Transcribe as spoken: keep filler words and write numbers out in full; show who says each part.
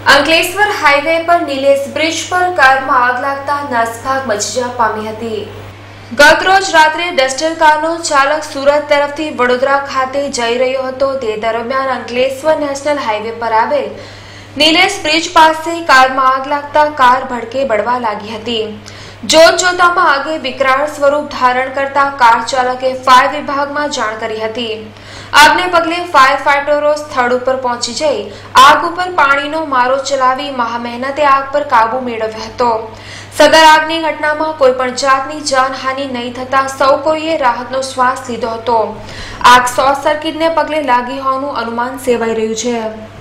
Speaker 1: Ankleshwar highway પર Nilesh bridge પર કારમાં આગ લાગતા નાસભાગ મચી જવા પામી હતી। ગતરોજ રાત્રે ડસ્ટર કારનો ચાલક સુરત તરફથી વડોદરા ખાતે જઈ રહ્યો હતો। તે દરમિયાન અંકલેશ્વર નેશનલ હાઈવે પર આવેલ નિલેશ બ્રિજ પાસે કારમાં આગ લાગતા કાર ભડકે બળવા લાગી હતી। જોત જોતામાં આગે વિકરાળ સ્વરૂપ ધારણ કરતા કાર ચાલકે ફાયર વિભાગમાં જાણ કરી હતી। આગને પગલે ફાયર ફાઈટરો સ્થળ ઉપર પહોંચી જઈ આગ ઉપર પાણીનો મારો ચલાવી મહા મહેનતે આગ પર કાબુ મેળવ્યો હતો। સદર આગની ઘટનામાં કોઈ પણ જાતની જાનહાનિ નહીં થતા સૌ કોઈએ રાહતનો શ્વાસ લીધો હતો। આગ શોર્ટ સર્કિટને પગલે લાગી હોવાનું અનુમાન સેવાઈ રહ્યું છે।